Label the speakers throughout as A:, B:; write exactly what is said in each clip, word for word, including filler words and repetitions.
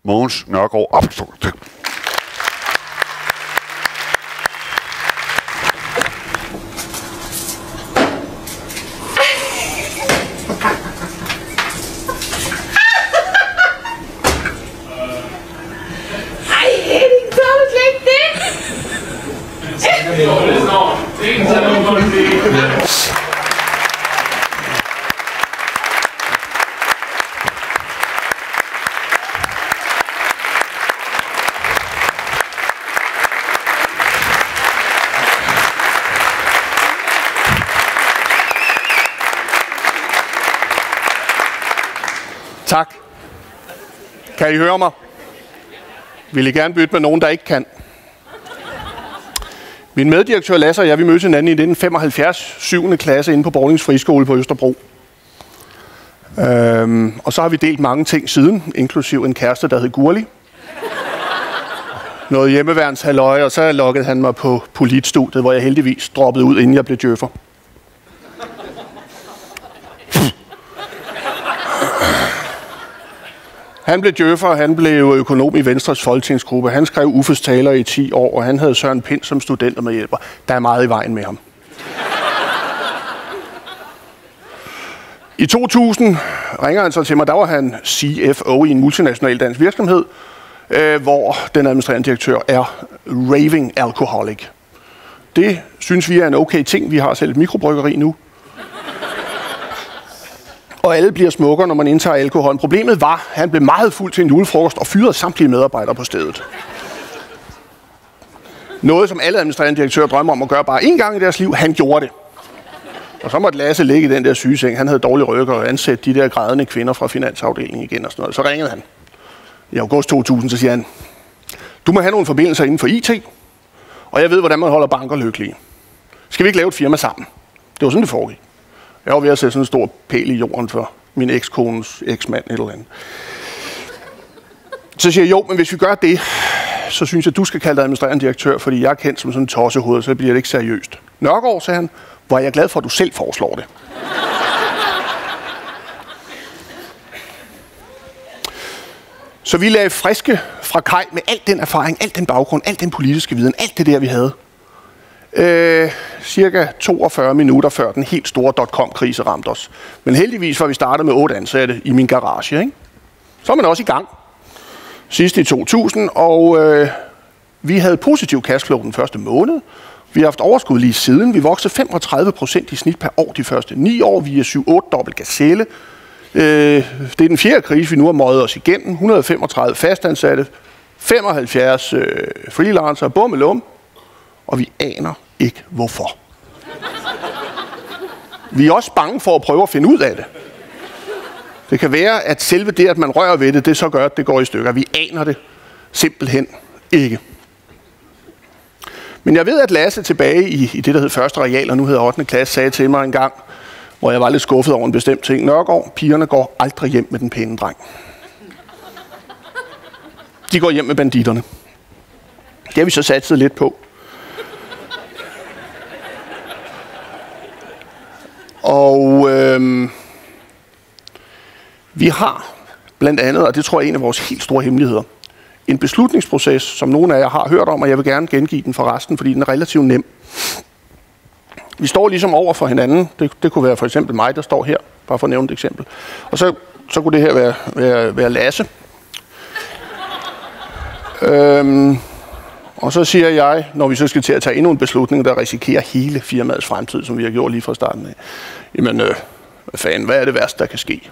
A: Mogens Nørgaard Abelstrøm.
B: Tak. Kan I høre mig? Vil I gerne bytte med nogen, der ikke kan? Min meddirektør Lasse og jeg, vi mødte hinanden i nitten femoghalvfjerds, syvende klasse inde på Bornings Friskole på Østerbro. Øhm, og så har vi delt mange ting siden, inklusiv en kæreste, der hed Gurli. Noget hjemmeværnshalløj, og så lokkede han mig på politstudiet, hvor jeg heldigvis droppede ud, inden jeg blev djøffer. Han blev djøffer, han blev økonom i Venstres folketingsgruppe. Han skrev Uffes taler i ti år, og han havde Søren Pind som studenter med hjælper. Der er meget i vejen med ham. I to tusind ringer han så til mig, der var han C F O i en multinational dansk virksomhed, øh, hvor den administrerende direktør er raving alcoholic. Det synes vi er en okay ting. Vi har selv et mikrobryggeri nu. Og alle bliver smukkere, når man indtager alkohol. Problemet var, at han blev meget fuld til en julefrokost og fyrede samtlige medarbejdere på stedet. Noget, som alle administrerende direktører drømmer om at gøre bare én gang i deres liv. Han gjorde det. Og så måtte Lasse ligge i den der sygeseng. Han havde dårlig rykker og ansætte de der grædende kvinder fra finansafdelingen igen og sådan noget. Så ringede han. I august to tusind, så siger han, du må have nogle forbindelser inden for I T, og jeg ved, hvordan man holder banker lykkelige. Skal vi ikke lave et firma sammen? Det var sådan, det foregik. Jeg var ved at sætte sådan en stor pæl i jorden for min ekskones eksmand et eller andet. Så siger jeg, jo, men hvis vi gør det, så synes jeg, du skal kalde dig administrerende direktør, fordi jeg er kendt som sådan en tossehoved, så bliver det ikke seriøst. Nørgaard, sagde han, hvor er jeg glad for, at du selv foreslår det. Så vi lagde friske fra Kaj med al den erfaring, al den baggrund, al den politiske viden, alt det der, vi havde. Øh, cirka toogfyrre minutter før den helt store dot-com-krise ramte os. Men heldigvis var vi startet med otte ansatte i min garage, ikke? Så er man også i gang. Sidst i to tusind, og øh, vi havde positiv cashflow den første måned. Vi har haft overskud lige siden. Vi voksede femogtredive procent i snit per år de første ni år. Vi er syv otte dobbelt gazelle. Øh, det er den fjerde krise, vi nu har møjet os igennem. et hundrede og femogtredive fastansatte, femoghalvfjerds øh, freelancere, bum med lum. Og vi aner ikke, hvorfor. Vi er også bange for at prøve at finde ud af det. Det kan være, at selve det, at man rører ved det, det så gør, at det går i stykker. Vi aner det simpelthen ikke. Men jeg ved, at Lasse tilbage i, i det, der hed første real, og nu hedder ottende klasse, sagde til mig en gang, hvor jeg var lidt skuffet over en bestemt ting. Nørgaard, pigerne går aldrig hjem med den pæne dreng. De går hjem med banditterne. Det har vi så satset lidt på. Og øh, vi har blandt andet, og det tror jeg er en af vores helt store hemmeligheder, en beslutningsproces, som nogle af jer har hørt om, og jeg vil gerne gengive den for resten, fordi den er relativt nem. Vi står ligesom over for hinanden. Det, det kunne være for eksempel mig, der står her, bare for at nævne et eksempel. Og så, så kunne det her være, være, være Lasse. Øhm, og så siger jeg, når vi så skal til at tage endnu en beslutning, der risikerer hele firmaets fremtid, som vi har gjort lige fra starten af. Jamen, øh, hvad fanden, hvad er det værste, der kan ske?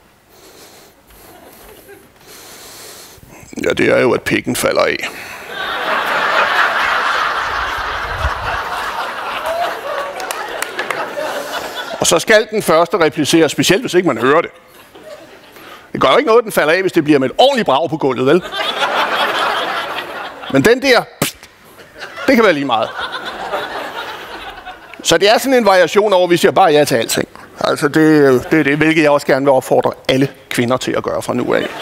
B: Ja, det er jo, at pikken falder af. Og så skal den første replicere, specielt hvis ikke man hører det. Det gør jo ikke noget, den falder af, hvis det bliver med et ordentligt brag på gulvet, vel? Men den der, pst, det kan være lige meget. Så det er sådan en variation over, hvis jeg bare ja til alting. Altså det, det er det, hvilket jeg også gerne vil opfordre alle kvinder til at gøre fra nu af.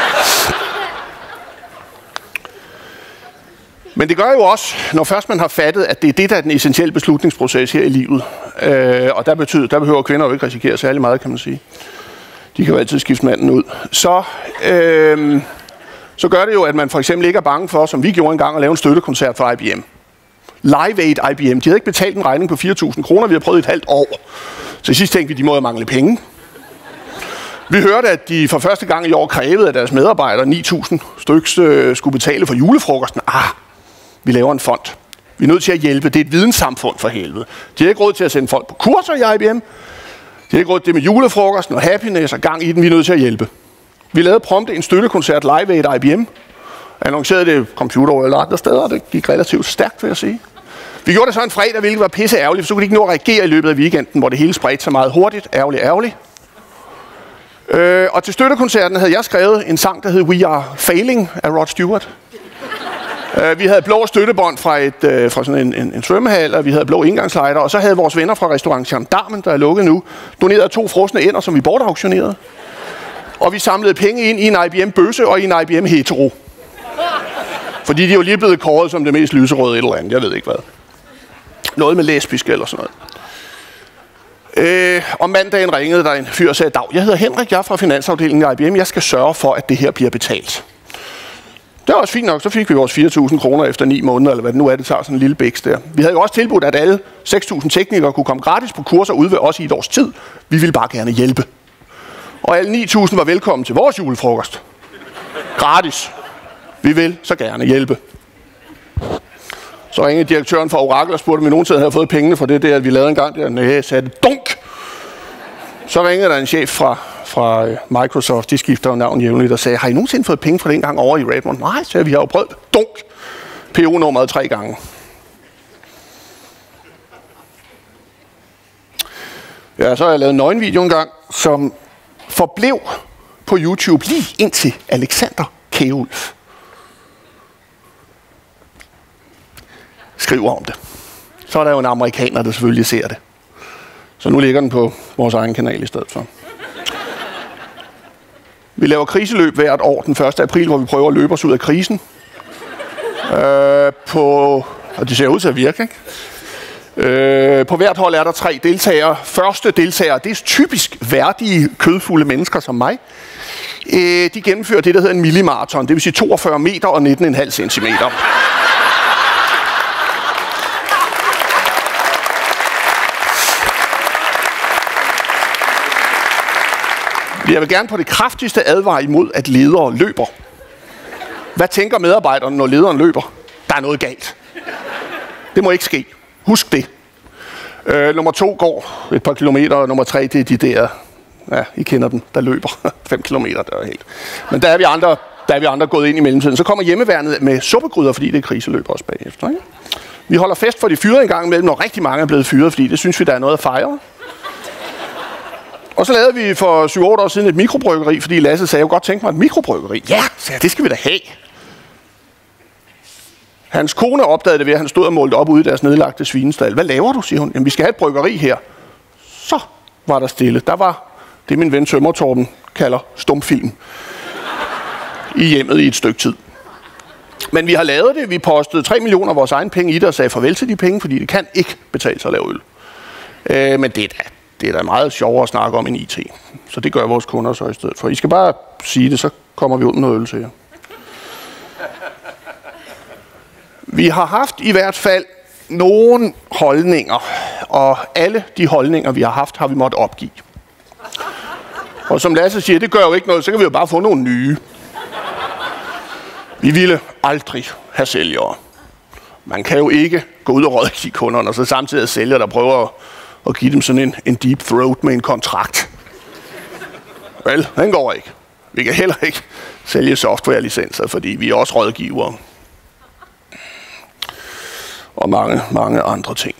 B: Men det gør jo også, når først man har fattet, at det er det, der er den essentielle beslutningsproces her i livet. Øh, og der, betyder, der behøver kvinder jo ikke risikere særlig meget, kan man sige. De kan jo altid skifte manden ud. Så, øh, så gør det jo, at man for eksempel ikke er bange for, som vi gjorde engang, at lave en støttekoncert for I B M. Live Aid I B M. De havde ikke betalt en regning på fire tusind kroner. Vi har prøvet et halvt år. Så sidst tænkte vi, de må jo mangle penge. Vi hørte, at de for første gang i år krævede, at deres medarbejdere, ni tusind styks, øh, skulle betale for julefrokosten. Ah, vi laver en fond. Vi er nødt til at hjælpe. Det er et videnssamfund for helvede. De har ikke råd til at sende folk på kurser i I B M. De har ikke råd til det med julefrokosten og happiness og gang i den. Vi er nødt til at hjælpe. Vi lavede prompte en støttekoncert Live Aid I B M. Annoncerede det computer eller andre steder, og det gik relativt stærkt, vil jeg sige. Vi gjorde det så en fredag, hvilket var pisse ærgerligt, for så kunne de ikke nå at reagere i løbet af weekenden, hvor det hele spredte sig meget hurtigt. Ærgerligt, ærgerligt. Øh, og til støttekoncerten havde jeg skrevet en sang, der hed We Are Failing af Rod Stewart. øh, vi havde blå støttebånd fra, et, øh, fra sådan en, en, en svømmehal, og vi havde blå indgangslejder, og så havde vores venner fra restaurant Gendarmen, der er lukket nu, doneret to frosne ænder, som vi bortauktionerede. Og vi samlede penge ind i en I B M bøsse og i en I B M hetero. Fordi de er jo lige blevet kåret som det mest lyserøde et eller andet, jeg ved ikke hvad. Noget med lesbisk eller sådan noget. Øh, om mandagen ringede der en fyr og sagde, Dag, jeg hedder Henrik, jeg er fra finansafdelingen i I B M, jeg skal sørge for, at det her bliver betalt. Det var også fint nok, så fik vi vores fire tusind kroner efter ni måneder, eller hvad det nu er, det tager sådan en lille bæks der. Vi havde jo også tilbudt, at alle seks tusind teknikere kunne komme gratis på kurser ude ved os i et års tid. Vi ville bare gerne hjælpe. Og alle ni tusind var velkommen til vores julefrokost. Gratis. Vi vil så gerne hjælpe. Så ringede direktøren fra Oracle og spurgte, om vi nogensinde havde fået pengene for det der, at vi lavede en gang der. Næh, sagde det. Dunk! Så ringede der en chef fra, fra Microsoft, de skifter jo navn jævnligt, og sagde, har I nogensinde fået penge for den gang over i Redmond? Nej, sagde vi, har jo prøvet. Dunk! P O-nummeret tre gange. Ja, så har jeg lavet en nøgenvideo engang, som forblev på YouTube lige indtil Alexander Kjærulf skriver om det. Så er der jo en amerikaner, der selvfølgelig ser det. Så nu ligger den på vores egen kanal i stedet for. Vi laver kriseløb hvert år den første april, hvor vi prøver at løbe os ud af krisen. Øh, på, og det ser ud til at virke, ikke? Øh, på hvert hold er der tre deltagere. Første deltagere, det er typisk værdige, kødfulde mennesker som mig. Øh, de gennemfører det, der hedder en millimaraton. Det vil sige toogfyrre meter og nitten komma fem centimeter. Jeg vil gerne på det kraftigste advare imod, at ledere løber. Hvad tænker medarbejderne, når lederen løber? Der er noget galt. Det må ikke ske. Husk det. Øh, nummer to går et par kilometer, og nummer tre, det er de der, ja, I kender dem, der løber fem kilometer, der er helt. Men der er vi andre, der er vi andre gået ind i mellemtiden. Så kommer hjemmeværnet med suppegryder, fordi det er kriseløb også bagefter. Ikke? Vi holder fest for de fyrede en gang imellem, når rigtig mange er blevet fyret, fordi det synes vi, der er noget at fejre. Og så lavede vi for syv otte år siden et mikrobryggeri, fordi Lasse sagde, jeg kunne godt tænke mig et mikrobryggeri. Ja, sagde jeg, det skal vi da have. Hans kone opdagede det ved, at han stod og målte op ude i deres nedlagte svinestald. Hvad laver du, siger hun. Jamen, vi skal have et bryggeri her. Så var der stille. Der var det, min ven Tømmertorben kalder stumfilm. I hjemmet i et stykke tid. Men vi har lavet det. Vi postede tre millioner af vores egen penge i det og sagde farvel til de penge, fordi det kan ikke betale sig at lave øl. Øh, men det er da Det er da meget sjovere at snakke om en I T. Så det gør vores kunder så i stedet for. I skal bare sige det, så kommer vi ud med noget øl til jer. Vi har haft i hvert fald nogle holdninger, og alle de holdninger, vi har haft, har vi måttet opgive. Og som Lasse siger, det gør jo ikke noget, så kan vi jo bare få nogle nye. Vi ville aldrig have sælgere. Man kan jo ikke gå ud og rådgive kunderne, og så samtidig sælgere, der prøver at og give dem sådan en, en deep throat med en kontrakt. Vel, den går ikke. Vi kan heller ikke sælge software-licenser, fordi vi er også rådgivere. Og mange, mange andre ting.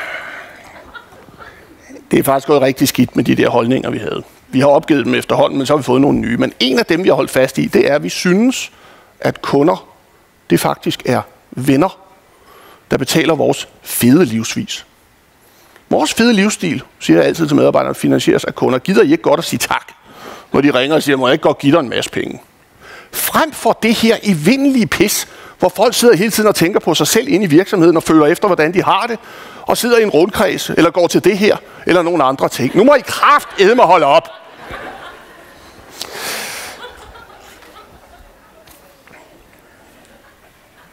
B: Det er faktisk gået rigtig skidt med de der holdninger, vi havde. Vi har opgivet dem efterhånden, men så har vi fået nogle nye. Men en af dem, vi har holdt fast i, det er, at vi synes, at kunder, det faktisk er venner, der betaler vores fede livsvis. Vores fede livsstil, siger jeg altid til medarbejderne, finansieres af kunder. Gider I ikke godt at sige tak, når de ringer og siger, må jeg ikke godt give dig en masse penge? Frem for det her evindelige pis, hvor folk sidder hele tiden og tænker på sig selv inde i virksomheden og føler efter, hvordan de har det, og sidder i en rundkreds, eller går til det her, eller nogle andre ting. Nu må I kraftedme holde op.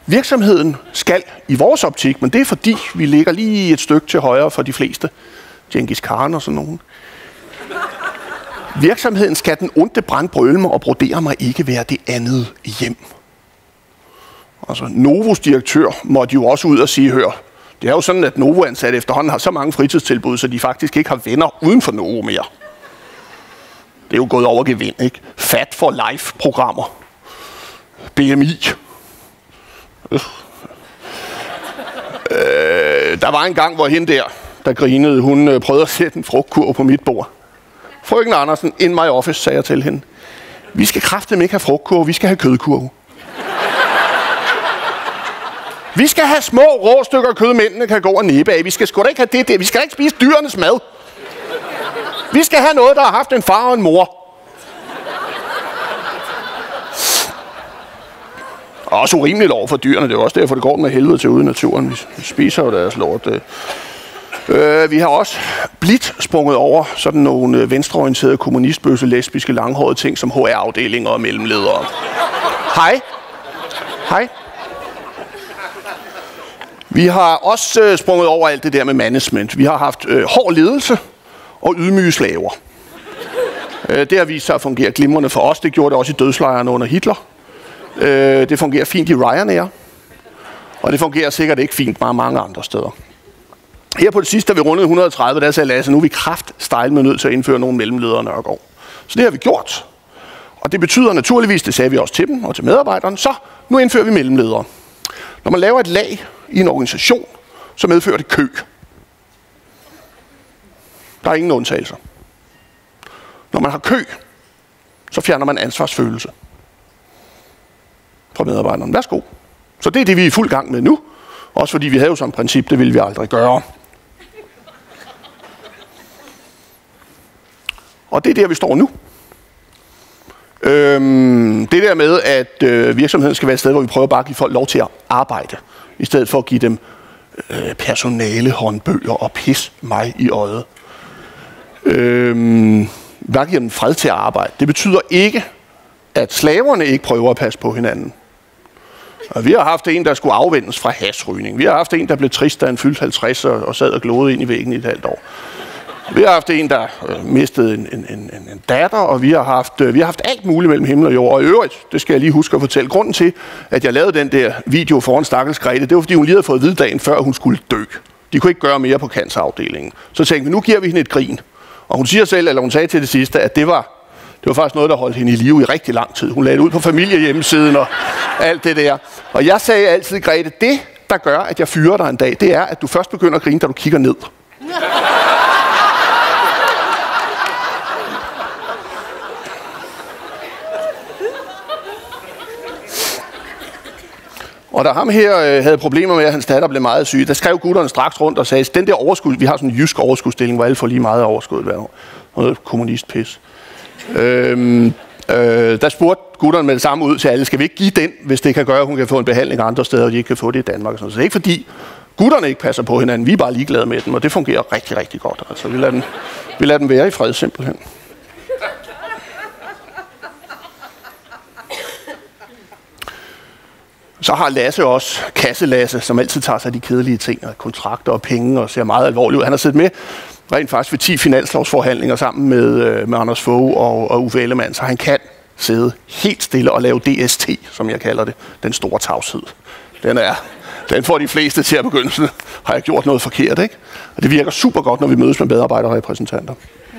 B: Virksomheden skal i vores optik, men det er fordi, vi ligger lige et stykke til højre for de fleste. Genghis Khan og sådan nogen. Virksomheden skal den onde brand brøle mig og brodere mig ikke være det andet hjem. Altså, Novos direktør måtte jo også ud og sige, hør, det er jo sådan, at Novo-ansatte efterhånden har så mange fritidstilbud, så de faktisk ikke har venner uden for Novo mere. Det er jo gået over gevind, ikke? Fat for life-programmer. B M I. Øh. Øh, der var en gang, hvor hende der, der grinede, hun øh, prøvede at sætte en frugtkurv på mit bord. Frøken Andersen, in my office, sagde jeg til hende. Vi skal kraftedeme ikke have frugtkurve, vi skal have kødkurve. Vi skal have små rå stykker kød, mændene kan gå og næppe af. Vi skal sgu da ikke have det der. Vi skal ikke spise dyrenes mad. Vi skal have noget, der har haft en far og en mor. Også urimeligt over for dyrene. Det er også derfor, det går med helvede til ude i naturen. Vi spiser jo deres lort. Øh, vi har også blidt sprunget over sådan nogle venstreorienterede, kommunistbøse, lesbiske, langhårede ting som H R-afdelinger og mellemledere. Hej. Hej. Vi har også øh, sprunget over alt det der med management. Vi har haft øh, hård ledelse og ydmyge slaver. Øh, det har vist sig at fungere glimrende for os. Det gjorde det også i dødslejrene under Hitler. Øh, det fungerer fint i Ryanair. Og det fungerer sikkert ikke fint meget mange andre steder. Her på det sidste, da vi rundede et hundrede og tredive, der sagde Lasse, nu er vi kraftstejl med nødt til at indføre nogle mellemledere i Nørregård. Så det har vi gjort. Og det betyder naturligvis, det sagde vi også til dem og til medarbejderne, så nu indfører vi mellemledere. Når man laver et lag i en organisation, så medfører det kø. Der er ingen undtagelser. Når man har kø, så fjerner man ansvarsfølelse fra medarbejderne. Værsgo. Så det er det, vi er i fuld gang med nu. Også fordi vi havde jo som princip, det ville vi aldrig gøre. Og det er der, vi står nu. Øhm, det der med, at øh, virksomheden skal være et sted, hvor vi prøver bare at give folk lov til at arbejde, i stedet for at give dem øh, personale, håndbøger og pis mig i øjet. Øhm, hvad giver dem fred til at arbejde? Det betyder ikke, at slaverne ikke prøver at passe på hinanden. Og vi har haft en, der skulle afvendes fra hasrygning. Vi har haft en, der blev trist, da han fyldte halvtreds og, og sad og glodede ind i væggen i et halvt år. Vi har haft en, der øh, mistede en, en, en, en datter, og vi har, haft, øh, vi har haft alt muligt mellem himmel og jord. Og i øvrigt, det skal jeg lige huske at fortælle, grunden til, at jeg lavede den der video foran stakkels Grete, det var, fordi hun lige havde fået vidt dagen før, hun skulle dø. De kunne ikke gøre mere på cancerafdelingen. Så tænkte vi, nu giver vi hende et grin. Og hun siger selv, eller hun sagde til det sidste, at det var, det var faktisk noget, der holdt hende i live i rigtig lang tid. Hun lagde det ud på familiehjemmesiden og alt det der. Og jeg sagde altid, Grete, det, der gør, at jeg fyrer dig en dag, det er, at du først begynder at grine, da du kigger ned. Og da ham her øh, havde problemer med, at hans datter blev meget syg, der skrev gutterne straks rundt og sagde, den der overskud, vi har sådan en jysk overskudsstilling, hvor alle får lige meget overskud hver år. Noget kommunistpis. Øhm, øh, der spurgte gutterne med det samme ud til alle, skal vi ikke give den, hvis det kan gøre, at hun kan få en behandling andre steder, og de ikke kan få det i Danmark. Så det er ikke fordi gutterne ikke passer på hinanden, vi er bare ligeglade med dem, og det fungerer rigtig, rigtig godt. Altså, vi lader dem, vi lader dem være i fred simpelthen. Så har Lasse også, Kasse-Lasse, som altid tager sig de kedelige ting, og kontrakter og penge, og ser meget alvorligt ud. Han har siddet med rent faktisk ved ti finanslovsforhandlinger sammen med, øh, med Anders Fogh og, og Uffe Ellemann, så han kan sidde helt stille og lave D S T, som jeg kalder det, den store tavshed. Den er, den får de fleste til at begynde, sådan, har jeg gjort noget forkert, ikke? Og det virker super godt, når vi mødes med medarbejderrepræsentanter.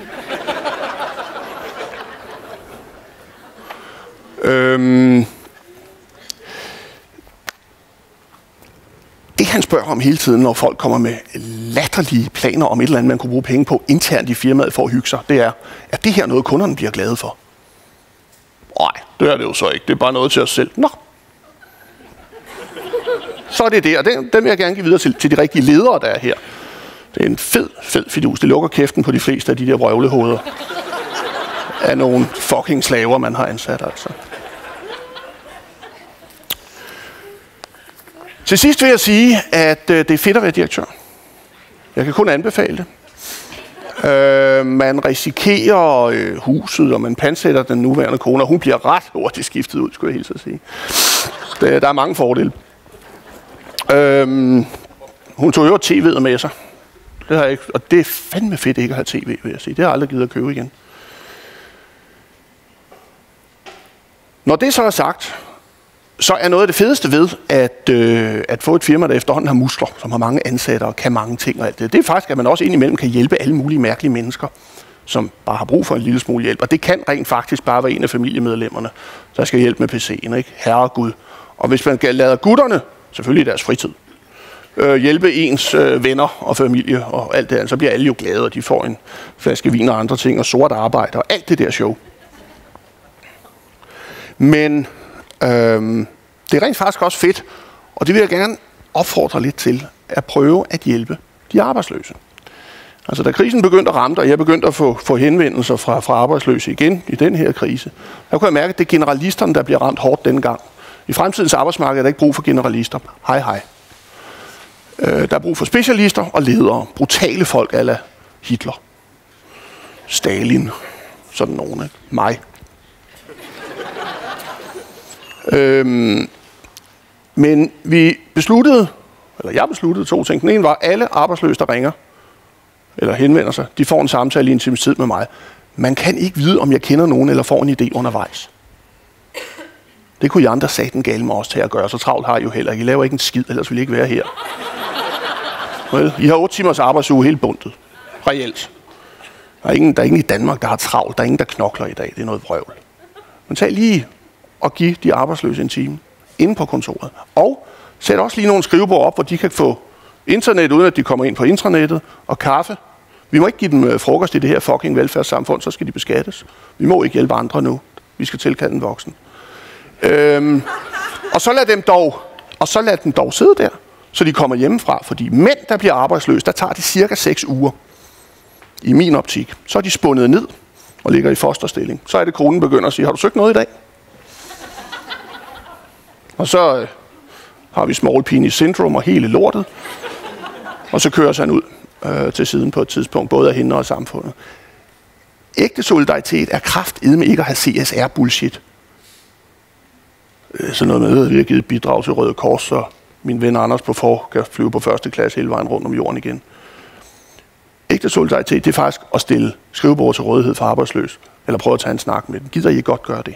B: øhm... Det han spørger om hele tiden, når folk kommer med latterlige planer om et eller andet, man kunne bruge penge på internt i firmaet for at hygge sig, det er, er det her noget, kunderne bliver glade for? Nej, det er det jo så ikke. Det er bare noget til os selv. Nå. Så er det det, og den, den vil jeg gerne give videre til, til de rigtige ledere, der er her. Det er en fed, fed fidus. Det lukker kæften på de fleste af de der vrøvlehoveder af nogle fucking slaver, man har ansat, altså. Til sidst vil jeg sige, at øh, det er fedt at være direktør. Jeg kan kun anbefale det. Øh, man risikerer øh, huset, og man pansætter den nuværende kone, og hun bliver ret hurtigt skiftet ud, skulle jeg hilse at sige. Det, der er mange fordele. Øhm, hun tog jo tv'et med sig. Det har jeg ikke, og det er fandme fedt ikke at have tv, vil jeg sige. Det har jeg aldrig givet at købe igen. Når det så er sagt, så er noget af det fedeste ved at, øh, at få et firma, der efterhånden har muskler, som har mange ansatte og kan mange ting og alt det. Det er faktisk, at man også indimellem kan hjælpe alle mulige mærkelige mennesker, som bare har brug for en lille smule hjælp. Og det kan rent faktisk bare være en af familiemedlemmerne, der skal hjælpe med P C'en, ikke? Herregud. Og hvis man lader gutterne, selvfølgelig i deres fritid, øh, hjælpe ens øh, venner og familie og alt det andet, så bliver alle jo glade, og de får en flaske vin og andre ting, og sort arbejde og alt det der show. Men øhm, det er rent faktisk også fedt, og det vil jeg gerne opfordre lidt til, at prøve at hjælpe de arbejdsløse. Altså da krisen begyndte at ramme, og jeg begyndte at få, få henvendelser fra, fra arbejdsløse igen i den her krise, der kunne jeg mærke, at det er generalisterne, der bliver ramt hårdt denne gang. I fremtidens arbejdsmarked er der ikke brug for generalister. Hej hej. Øh, der er brug for specialister og ledere. Brutale folk a la Hitler. Stalin. Sådan nogen, ikke? Mig. Øhm, men vi besluttede, eller jeg besluttede to ting. Den ene var, at alle arbejdsløse, der ringer, eller henvender sig, de får en samtale i en times tid med mig. Man kan ikke vide, om jeg kender nogen, eller får en idé undervejs. Det kunne I andre satan gale med os til at gøre, så travlt har I jo heller ikke. I laver ikke en skid, ellers ville I ikke være her. Well, I har otte timers arbejdsuge helt bundet. Reelt. Der er, ingen, der er ingen i Danmark, der har travlt. Der er ingen, der knokler i dag. Det er noget vrøvl. Men tag lige og give de arbejdsløse en time inde på kontoret. Og sæt også lige nogle skrivebord op, hvor de kan få internet, uden at de kommer ind på intranettet, og kaffe. Vi må ikke give dem frokost i det her fucking velfærdssamfund, så skal de beskattes. Vi må ikke hjælpe andre nu. Vi skal tilkalde en voksen. Øhm, og så lad dem dog, og så lad dem dog sidde der, så de kommer hjemmefra. Fordi mænd, der bliver arbejdsløse, der tager det cirka seks uger. I min optik. Så er de spundet ned og ligger i fosterstilling. Så er det, konen begynder at sige, har du søgt noget i dag? Og så øh, har vi small penis syndrome og hele lortet. Og så kører han ud øh, til siden på et tidspunkt, både af hende og samfundet. Ægte solidaritet er kraftedme ikke at have C S R-bullshit. Øh, sådan noget med, at vi har givet bidrag til Røde Kors, så min ven Anders på for kan flyve på første klasse hele vejen rundt om jorden igen. Ægte solidaritet, det er faktisk at stille skrivebord til rådighed for arbejdsløs, eller prøve at tage en snak med dem. Gider I godt gøre det?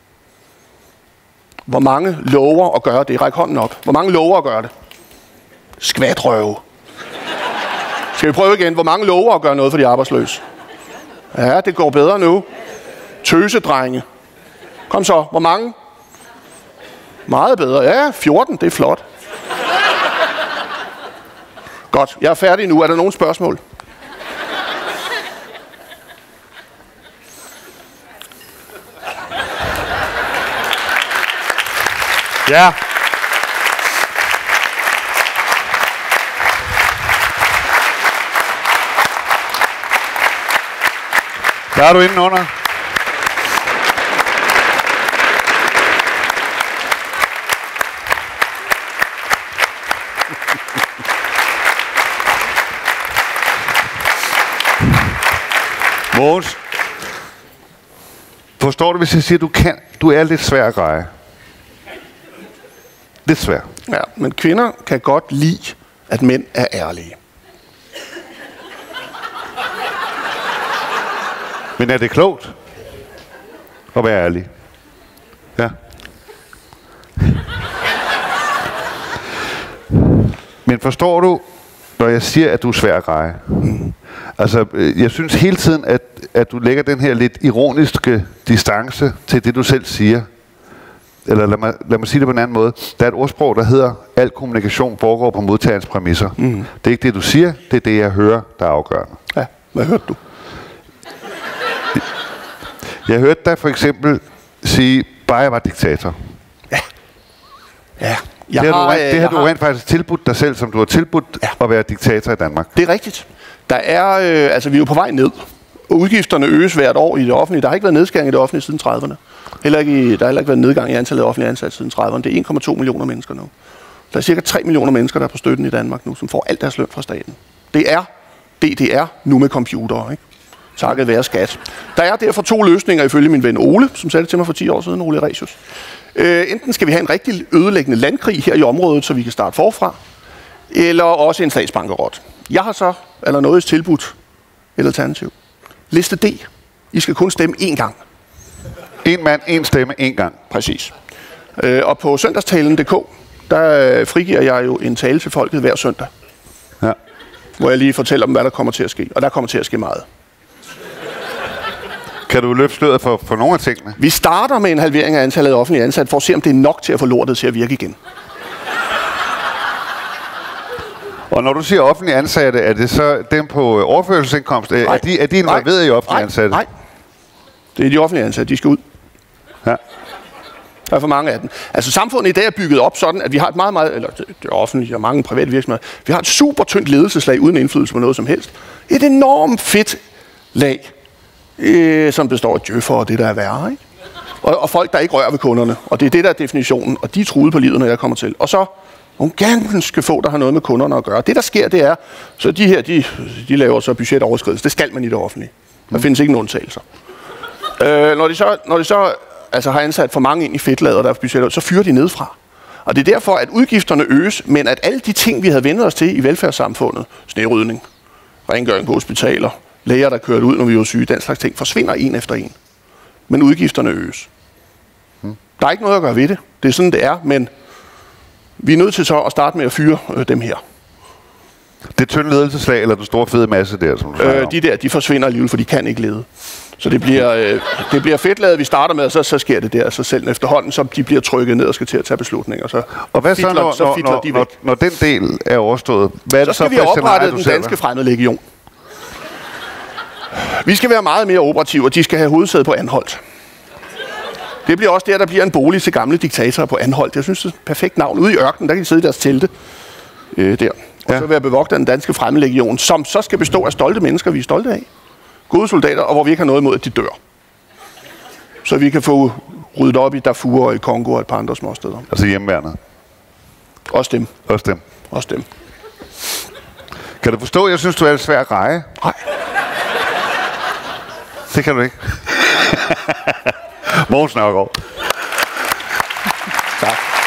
B: Hvor mange lover at gøre det? Ræk hånden op. Hvor mange lover at gøre det? Skvatrøve. Skal vi prøve igen? Hvor mange lover at gøre noget for de arbejdsløse? Ja, det går bedre nu. Tøsedrenge. Kom så. Hvor mange? Meget bedre. Ja, fjorten. Det er flot. Godt. Jeg er færdig nu. Er der nogen spørgsmål?
A: Ja. Der er du inde under. Mogens, forstår du, hvis jeg siger, du kan, du er lidt svær at greje? Lidt svær.
B: Ja, men kvinder kan godt lide, at mænd er ærlige.
A: Men er det klogt at være ærlig? Ja. Men forstår du, når jeg siger, at du er svær at greje? Mm. Altså, jeg synes hele tiden, at, at du lægger den her lidt ironiske distance til det, du selv siger. Eller lad mig, lad mig sige det på en anden måde. Der er et ordsprog, der hedder, al kommunikation foregår på modtagerens præmisser. Mm. Det er ikke det, du siger, det er det, jeg hører, der er afgørende.
B: Ja, hvad hørte du?
A: Jeg hørte dig for eksempel sige, bare jeg var diktator.
B: Ja. Ja. Jeg
A: det har,
B: har,
A: du, det har
B: jeg
A: du
B: har...
A: rent faktisk tilbudt dig selv, som du har tilbudt ja. at være diktator i Danmark.
B: Det er rigtigt. Der er, øh, altså vi er jo på vej ned. Udgifterne øges hvert år i det offentlige. Der har ikke været nedskæring i det offentlige siden trediverne. Heller ikke i, der har heller ikke været nedgang i antallet af offentlige ansatte siden trediverne. Det er en komma to millioner mennesker nu. Der er cirka tre millioner mennesker, der er på støtten i Danmark nu, som får alt deres løn fra staten. Det er D D R nu med computere, ikke? Takket være skat. Der er derfor to løsninger ifølge min ven Ole, som sagde det til mig for ti år siden, Ole Resius. Øh, enten skal vi have en rigtig ødelæggende landkrig her i området, så vi kan starte forfra, eller også en statsbankerot. Jeg har så, eller noget tilbudt, eller alternativ. Liste D. I skal kun stemme én gang.
A: En mand, en stemme, én gang.
B: Præcis. Øh, og på søndagstalen punktum d k, der frigiver jeg jo en tale til folket hver søndag.
A: Ja.
B: Hvor jeg lige fortæller dem, hvad der kommer til at ske. Og der kommer til at ske meget.
A: Kan du løfte sløret for, for nogle af tingene?
B: Vi starter med en halvering af antallet af offentlige ansatte, for at se, om det er nok til at få lortet til at virke igen.
A: Og når du siger offentlige ansatte, er det så dem på overførselsindkomst? Nej. Er de, er de involveret i offentlige
B: nej,
A: ansatte?
B: Nej, det er de offentlige ansatte. De skal ud.
A: Ja.
B: Der er for mange af dem. Altså samfundet i dag er bygget op sådan, at vi har et meget, meget, eller det er offentligt og mange private virksomheder, vi har et super tyndt ledelseslag uden indflydelse på noget som helst. Et enormt fedt lag, øh, som består af djøffer og det, der er værre, ikke? Og, og folk, der ikke rører ved kunderne. Og det er det, der er definitionen. Og de er truet på livet, når jeg kommer til. Og så nogle ganske få, der har noget med kunderne at gøre. Det, der sker, det er, så de her, de, de laver så budgetoverskridelse. Det skal man i det offentlige. Der findes ikke nogen undtagelser. Øh, når de så, når de så altså, har ansat for mange ind i fedtlaget, der er budgetter, så fyrer de nedfra. Og det er derfor, at udgifterne øges, men at alle de ting, vi havde vendt os til i velfærdssamfundet, snerydning, rengøring på hospitaler, læger, der kørte ud, når vi var syge, den slags ting, forsvinder en efter en. Men udgifterne øges. Hmm. Der er ikke noget at gøre ved det. Det er sådan, det er, men vi er nødt til så at starte med at fyre øh, dem her.
A: Det tynde ledelseslag, eller den store fede masse der, som du
B: øh, De der, de forsvinder alligevel, for de kan ikke lede. Så det bliver, øh, det bliver fedtlaget, vi starter med, og så, så sker det der. Så selv efterhånden, så de bliver trykket ned og skal til at tage beslutninger. Så
A: og hvad fitler, så, når, så når, de når, når den del er overstået? Hvad er
B: så
A: det
B: skal
A: så
B: vi have oprettet den danske fremmedlegion. Vi skal være meget mere operative, og de skal have hovedsæde på Anholt. Det bliver også der, der bliver en bolig til gamle diktatorer på Anholt. Jeg synes, det er et perfekt navn. Ude i ørkenen, der kan de sidde i deres telte. Øh, der. Og ja. Så være bevogtet af den danske fremmedlegion, som så skal bestå af stolte mennesker, vi er stolte af. Gode soldater, og hvor vi ikke har noget imod, at de dør. Så vi kan få ryddet op i Darfur og i Kongo og et par andre små steder.
A: Altså hjemmeværnet?
B: Også dem.
A: Også dem?
B: Også dem.
A: Kan du forstå, jeg synes, du er lidt svær at greje?
B: Nej.
A: Det kan du ikke. Mogens Nørgaard.
B: Tak.